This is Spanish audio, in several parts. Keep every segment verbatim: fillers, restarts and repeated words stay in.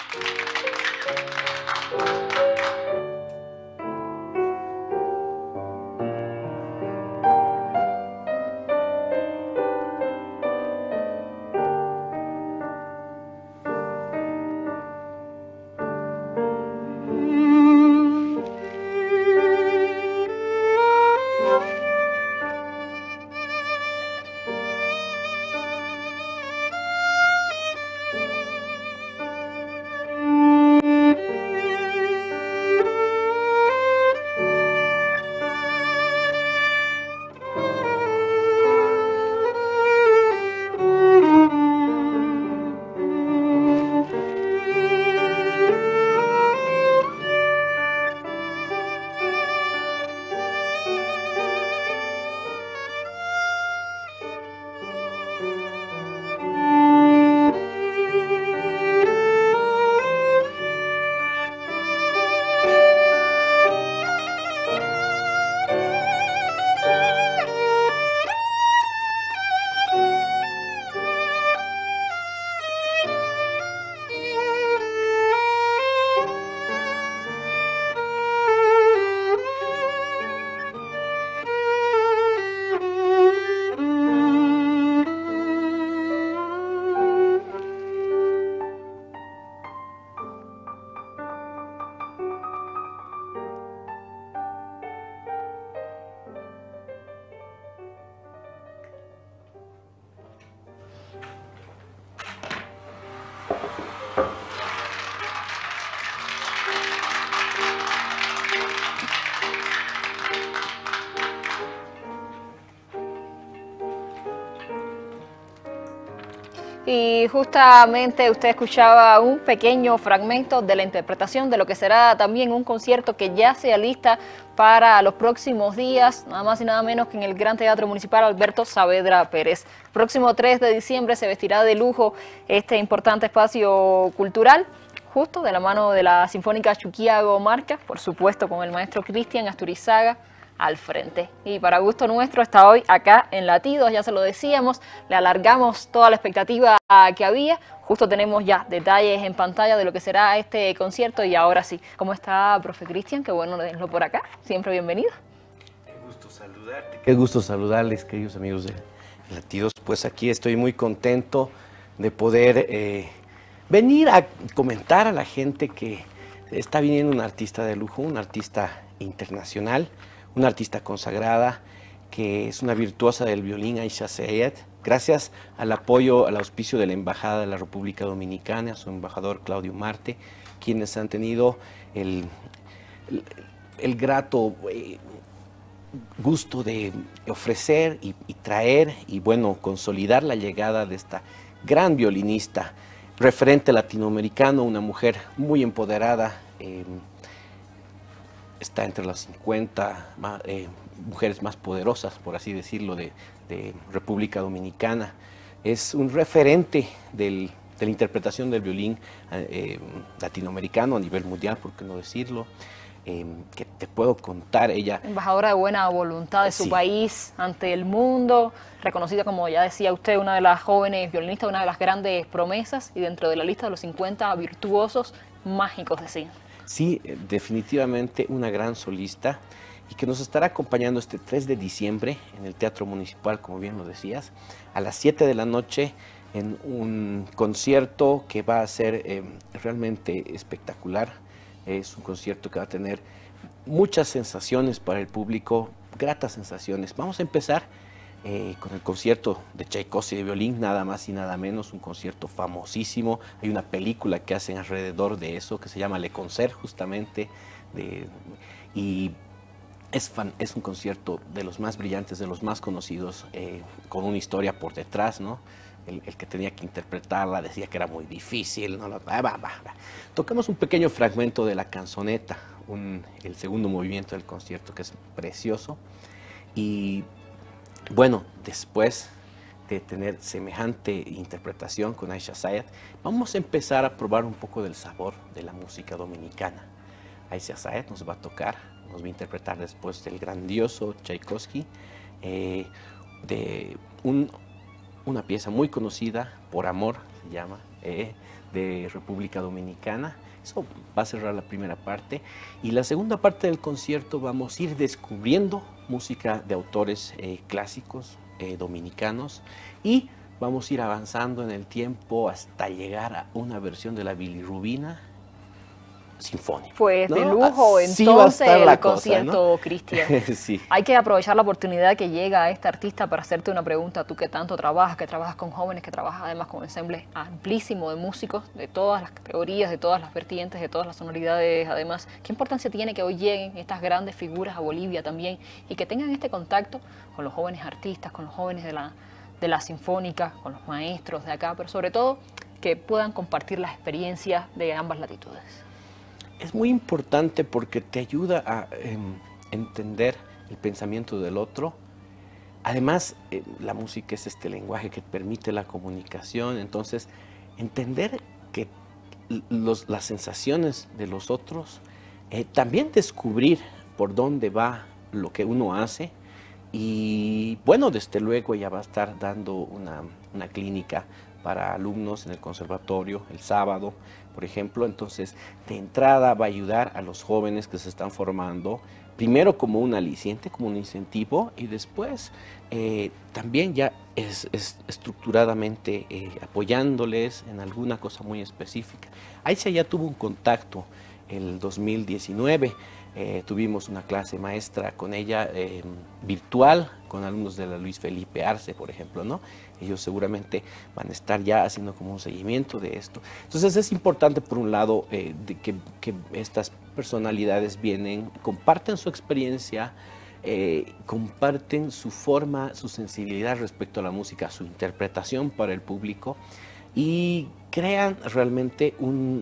Y justamente usted escuchaba un pequeño fragmento de la interpretación de lo que será también un concierto que ya se alista para los próximos días, nada más y nada menos que en el Gran Teatro Municipal Alberto Saavedra Pérez. Próximo tres de diciembre se vestirá de lujo este importante espacio cultural, justo de la mano de la Sinfónica Chuquiago Marca, por supuesto con el maestro Cristian Asturizaga al frente. Y para gusto nuestro está hoy acá en Latidos, ya se lo decíamos, le alargamos toda la expectativa que había, justo tenemos ya detalles en pantalla de lo que será este concierto y ahora sí. ¿Cómo está, profe Cristian? Qué bueno tenerlo por acá, siempre bienvenido. Qué gusto saludarte. Qué gusto saludarles, queridos amigos de Latidos. Pues aquí estoy muy contento de poder eh, venir a comentar a la gente que está viniendo un artista de lujo, un artista internacional, una artista consagrada, que es una virtuosa del violín, Aisha Sayed, gracias al apoyo, al auspicio de la Embajada de la República Dominicana, a su embajador Claudio Marte, quienes han tenido el, el, el grato eh, gusto de ofrecer y, y traer y, bueno, consolidar la llegada de esta gran violinista, referente latinoamericano, una mujer muy empoderada, eh, está entre las cincuenta eh, mujeres más poderosas, por así decirlo, de, de República Dominicana. Es un referente del, de la interpretación del violín eh, latinoamericano a nivel mundial, por qué no decirlo. Eh, que te puedo contar, ella... Embajadora de buena voluntad de su sí. país ante el mundo, reconocida, como ya decía usted, una de las jóvenes violinistas, una de las grandes promesas y dentro de la lista de los cincuenta virtuosos mágicos de cine. Sí, definitivamente una gran solista y que nos estará acompañando este tres de diciembre en el Teatro Municipal, como bien lo decías, a las siete de la noche en un concierto que va a ser eh, realmente espectacular. Es un concierto que va a tener muchas sensaciones para el público, gratas sensaciones. Vamos a empezar Eh, con el concierto de Tchaikovsky de violín, nada más y nada menos, un concierto famosísimo. Hay una película que hacen alrededor de eso que se llama Le Concert, justamente, de, y es, fan, es un concierto de los más brillantes, de los más conocidos, eh, con una historia por detrás, ¿no? El, el que tenía que interpretarla decía que era muy difícil, ¿no? bah, bah, bah. Tocamos un pequeño fragmento de la canzoneta, un, el segundo movimiento del concierto, que es precioso. Y bueno, después de tener semejante interpretación con Aisha Sayed, vamos a empezar a probar un poco del sabor de la música dominicana. Aisha Sayed nos va a tocar, nos va a interpretar después del grandioso Tchaikovsky, eh, de un una pieza muy conocida, Por Amor se llama, eh, de República Dominicana. Eso va a cerrar la primera parte. Y la segunda parte del concierto vamos a ir descubriendo música de autores eh, clásicos eh, dominicanos, y vamos a ir avanzando en el tiempo hasta llegar a una versión de la bilirrubina sinfónica. Pues ¿no? de lujo, Así entonces, va a estar la el cosa, concierto, ¿no? Cristian. Sí. Hay que aprovechar la oportunidad que llega a este artista para hacerte una pregunta. Tú que tanto trabajas, que trabajas con jóvenes, que trabajas además con un ensemble amplísimo de músicos, de todas las categorías, de todas las vertientes, de todas las sonoridades. Además, ¿qué importancia tiene que hoy lleguen estas grandes figuras a Bolivia también y que tengan este contacto con los jóvenes artistas, con los jóvenes de la, de la sinfónica, con los maestros de acá, pero sobre todo que puedan compartir las experiencias de ambas latitudes? Es muy importante porque te ayuda a eh, entender el pensamiento del otro. Además, eh, la música es este lenguaje que permite la comunicación, entonces entender que los, las sensaciones de los otros, eh, también descubrir por dónde va lo que uno hace. Y bueno, desde luego ella va a estar dando una, una clínica para alumnos en el conservatorio el sábado, por ejemplo. Entonces, de entrada va a ayudar a los jóvenes que se están formando, primero como un aliciente, como un incentivo, y después eh, también ya es, es estructuradamente eh, apoyándoles en alguna cosa muy específica. Aisha ya tuvo un contacto el dos mil diecinueve, eh, tuvimos una clase maestra con ella eh, virtual, con alumnos de la Luis Felipe Arce, por ejemplo, ¿no? Ellos seguramente van a estar ya haciendo como un seguimiento de esto. Entonces es importante, por un lado, eh, de que, que estas personalidades vienen, comparten su experiencia, eh, comparten su forma, su sensibilidad respecto a la música, su interpretación para el público, y crean realmente un,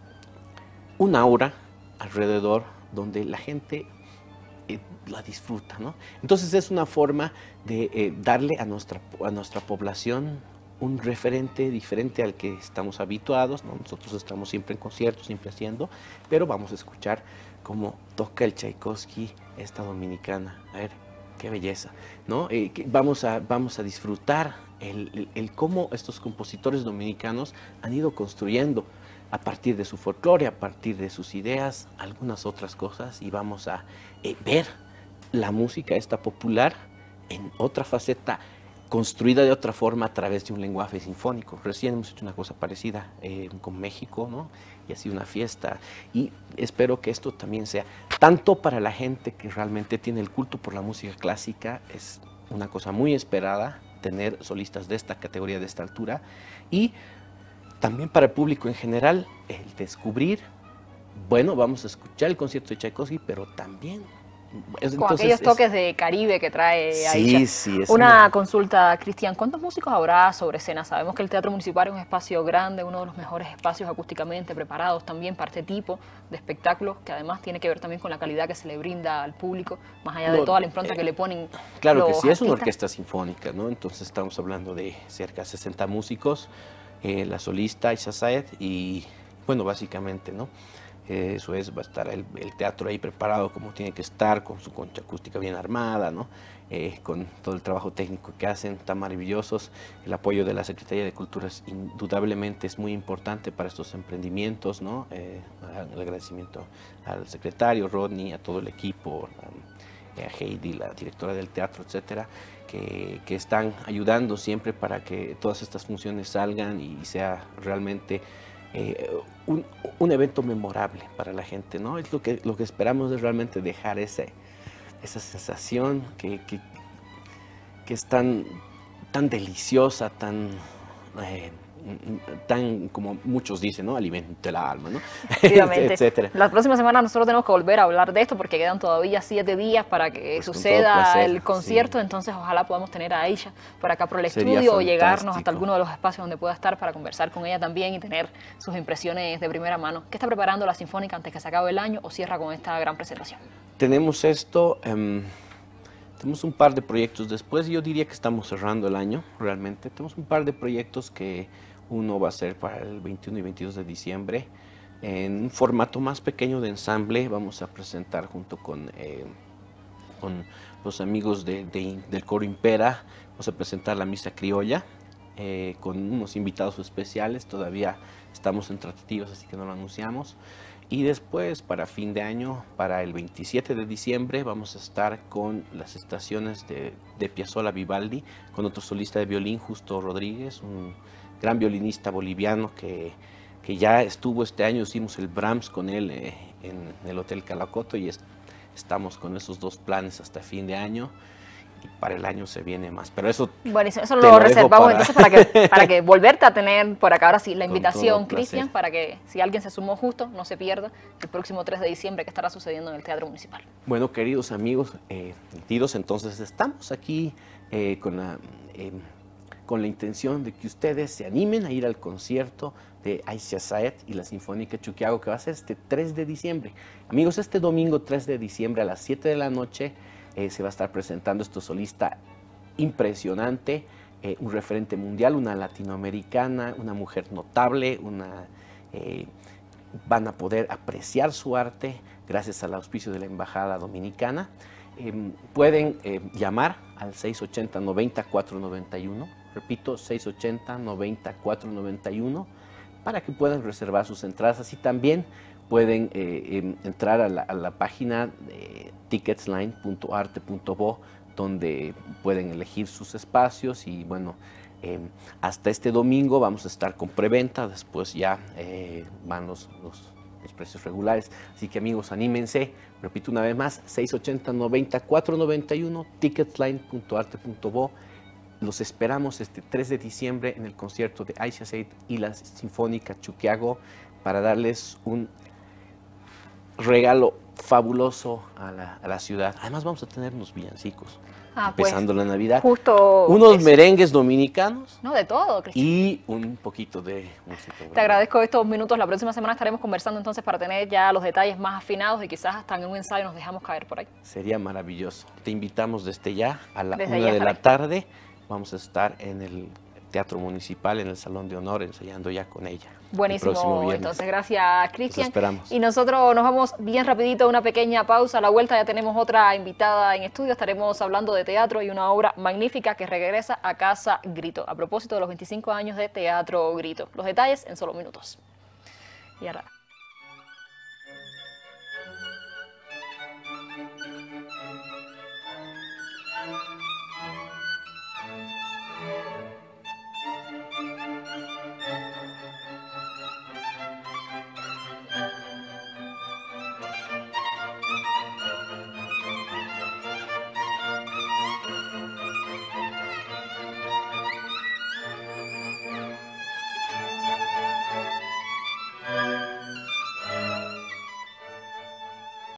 un aura alrededor donde la gente eh, la disfruta, ¿no? Entonces es una forma de eh, darle a nuestra, a nuestra población un referente diferente al que estamos habituados, ¿no? Nosotros estamos siempre en conciertos, siempre haciendo, pero vamos a escuchar cómo toca el Tchaikovsky esta dominicana. A ver, qué belleza, ¿no? Eh, que vamos, a, vamos a disfrutar el, el, el cómo estos compositores dominicanos han ido construyendo a partir de su folclore, a partir de sus ideas, algunas otras cosas, y vamos a eh, ver la música esta popular en otra faceta, construida de otra forma a través de un lenguaje sinfónico. Recién hemos hecho una cosa parecida eh, con México, ¿no? Y ha sido una fiesta, y espero que esto también sea, tanto para la gente que realmente tiene el culto por la música clásica, es una cosa muy esperada tener solistas de esta categoría, de esta altura, y también para el público en general, el descubrir, bueno, vamos a escuchar el concierto de Tchaikovsky, pero también Con entonces, aquellos toques es, de Caribe que trae sí, Aisha. Sí, es una, una consulta, Cristian, ¿cuántos músicos habrá sobre escena? Sabemos que el Teatro Municipal es un espacio grande, uno de los mejores espacios acústicamente preparados también para este tipo de espectáculos, que además tiene que ver también con la calidad que se le brinda al público, más allá de no, toda la impronta eh, que le ponen. Claro que sí, artistas. Es una orquesta sinfónica, ¿no? Entonces estamos hablando de cerca de sesenta músicos, eh, la solista Aisha Saed, y bueno, básicamente, ¿no? Eso es, va a estar el, el teatro ahí preparado como tiene que estar, con su concha acústica bien armada, ¿no? Eh, con todo el trabajo técnico que hacen, tan maravillosos. El apoyo de la Secretaría de Cultura es, indudablemente es muy importante para estos emprendimientos, ¿no? Eh, el agradecimiento al secretario Rodney, a todo el equipo, a, a Heidi, la directora del teatro, etcétera, que, que están ayudando siempre para que todas estas funciones salgan y sea realmente Eh, un, un evento memorable para la gente, ¿no? Es lo que, lo que esperamos, es realmente dejar ese, esa sensación que, que, que es tan, tan deliciosa, tan, eh, tan, como muchos dicen, ¿no? Alimenta el alma, ¿no? Etcétera. La próxima semana nosotros tenemos que volver a hablar de esto porque quedan todavía siete días para que pues suceda placer, el concierto, sí. Entonces ojalá podamos tener a Aisha por acá por el Sería estudio fantástico. O llegarnos hasta alguno de los espacios donde pueda estar para conversar con ella también y tener sus impresiones de primera mano. ¿Qué está preparando la Sinfónica antes que se acabe el año o cierra con esta gran presentación? Tenemos esto, um, tenemos un par de proyectos después, yo diría que estamos cerrando el año realmente. Tenemos un par de proyectos que uno va a ser para el veintiuno y veintidós de diciembre. En un formato más pequeño de ensamble vamos a presentar junto con, eh, con los amigos de, de, del coro Impera, vamos a presentar la Misa Criolla, eh, con unos invitados especiales. Todavía estamos en tratativas, así que no lo anunciamos. Y después, para fin de año, para el veintisiete de diciembre, vamos a estar con las estaciones de, de Piazzolla Vivaldi, con otro solista de violín, Justo Rodríguez, un gran violinista boliviano que, que ya estuvo este año. Hicimos el Brahms con él eh, en el Hotel Calacoto y es, estamos con esos dos planes hasta fin de año. Y para el año se viene más, pero eso... Buenísimo, eso lo, lo reservamos para... entonces para que, para que volverte a tener por acá ahora sí la invitación, Cristian, para que si alguien se sumó justo, no se pierda el próximo tres de diciembre que estará sucediendo en el Teatro Municipal. Bueno, queridos amigos, eh, sentidos, entonces estamos aquí eh, con, la, eh, con la intención de que ustedes se animen a ir al concierto de Aisha Saed y la Sinfónica Chuquiago, que va a ser este tres de diciembre. Amigos, este domingo tres de diciembre a las siete de la noche, Eh, se va a estar presentando este solista impresionante, eh, un referente mundial, una latinoamericana, una mujer notable, una, eh, van a poder apreciar su arte gracias al auspicio de la Embajada Dominicana. Eh, pueden eh, llamar al seis ochenta, noventa, cuatro noventa y uno, repito, seis ochenta, noventa, cuatro noventa y uno, para que puedan reservar sus entradas. Así también pueden eh, entrar a la, a la página de ticketsline punto arte punto bo, donde pueden elegir sus espacios. Y bueno, eh, hasta este domingo vamos a estar con preventa, después ya eh, van los, los, los precios regulares. Así que amigos, anímense, repito una vez más, seis ochenta, noventa, cuatro noventa y uno, ticketsline punto arte punto bo. Los esperamos este tres de diciembre en el concierto de Aisha Saed y la Sinfónica Chuquiago para darles un regalo fabuloso a la, a la ciudad. Además vamos a tener unos villancicos, ah, empezando pues, la Navidad. Justo unos eso. merengues dominicanos. No, de todo, Cristian. Y un poquito de música. Te ¿verdad? Agradezco estos minutos. La próxima semana estaremos conversando entonces para tener ya los detalles más afinados y quizás hasta en un ensayo nos dejamos caer por ahí. Sería maravilloso. Te invitamos desde ya a la desde una de la tarde. Vamos a estar en el Teatro Municipal, en el Salón de Honor, ensayando ya con ella. Buenísimo, entonces gracias, Cristian. esperamos. Y nosotros nos vamos bien rapidito, una pequeña pausa. A la vuelta ya tenemos otra invitada en estudio. Estaremos hablando de teatro y una obra magnífica que regresa a Casa Grito, a propósito de los veinticinco años de Teatro Grito. Los detalles en solo minutos. Y ahora...